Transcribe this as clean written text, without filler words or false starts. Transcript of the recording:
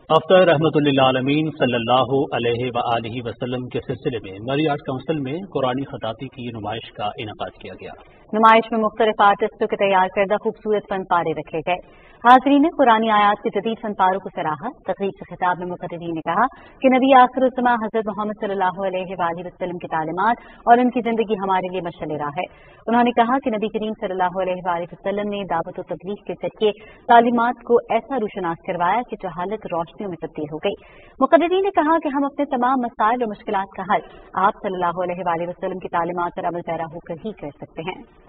अफ्तर रहमतुल्लिल आलमीन सल्लल्लाहु अलैहि व आलिहि वसल्लम के सिलसिले में मरी आर्ट काउंसिल में कुरानी खताती की नुमाइश का इनेकाद किया गया। नुमाइश में मुख्तलिफ आर्टिस्टों के तैयार करदा खूबसूरत फन पारे रखे गए। हाज़रीन ने कुरानी आयात के जदीद फन पारों को सराहा। तकरीब से खिताब में मुक़र्रिरीन ने कहा कि नबी आखिरुज़्ज़मा हज़रत मोहम्मद सल्लल्लाहु अलैहि वसल्लम की तालीमात और उनकी जिंदगी हमारे लिए मशअल राह है। उन्होंने कहा कि नबी करीम सल्लल्लाहु अलैहि वसल्लम ने दावत और तबलीग के जरिए तालीमात को ऐसा रोशनास करवाया कि जहालत रोशनियों में तब्दील हो गई। मुक़र्रिरीन ने कहा कि हम अपने तमाम मसाइल और मुश्किलात का हल आप सल्लल्लाहु अलैहि वसल्लम की तालीमात पर अमल पैरा होकर ही कर सकते हैं।